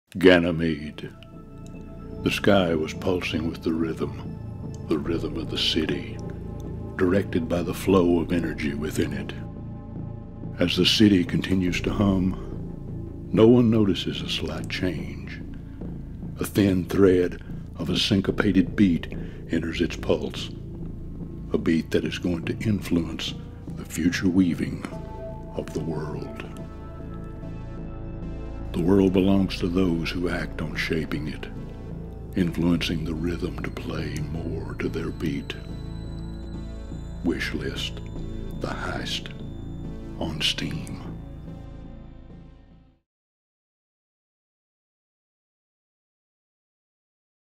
Ganymede. The sky was pulsing with the rhythm of the city, directed by the flow of energy within it. As the city continues to hum, no one notices a slight change. A thin thread of a syncopated beat enters its pulse, a beat that is going to influence the future weaving of the world. The world belongs to those who act on shaping it, influencing the rhythm to play more to their beat. Wishlist, the Heist, on Steam.